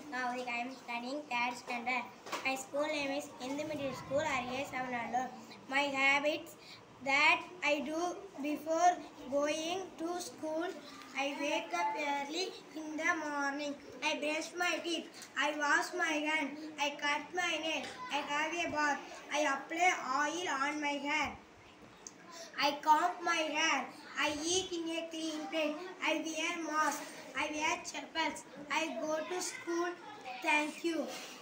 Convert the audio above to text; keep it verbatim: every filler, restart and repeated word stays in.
Now I am studying third standard. My school name is in the middle school Harikesavanallur. My habits that I do before going to school: I wake up early in the morning. I brush my teeth. I wash my hand. I cut my nails. I have a bath. I apply oil on my hair. I comb my hair. I eat in a clean plate. I wear mask. I wear chappals. I go to school. Thank you.